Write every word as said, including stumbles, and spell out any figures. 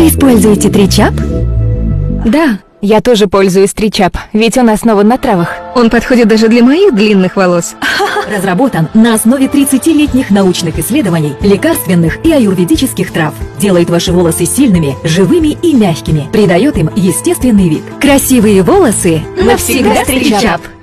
Используете тричап? Да, я тоже пользуюсь тричап, ведь он основан на травах. Он подходит даже для моих длинных волос. Разработан на основе тридцатилетних научных исследований, лекарственных и аюрведических трав. Делает ваши волосы сильными, живыми и мягкими. Придает им естественный вид. Красивые волосы Навсегда с тричап.